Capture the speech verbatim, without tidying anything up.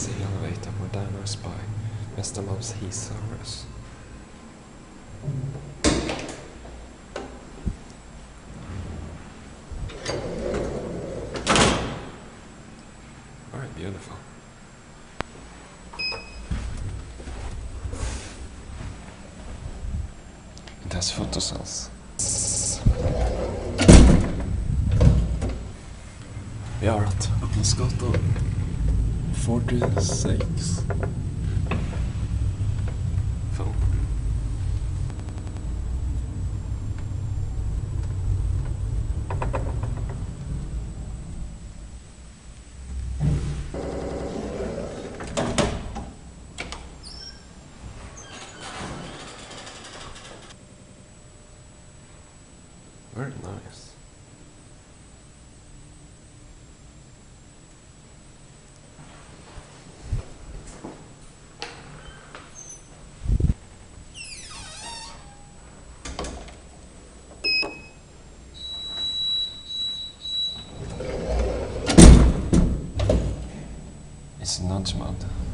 fancy elevator, Moderno's by Westermans Hisaurus. Alright, beautiful. It has photocells. Vi har att Upplandsgatan fyrtiosex. Fan. Very nice. It's nudge mode.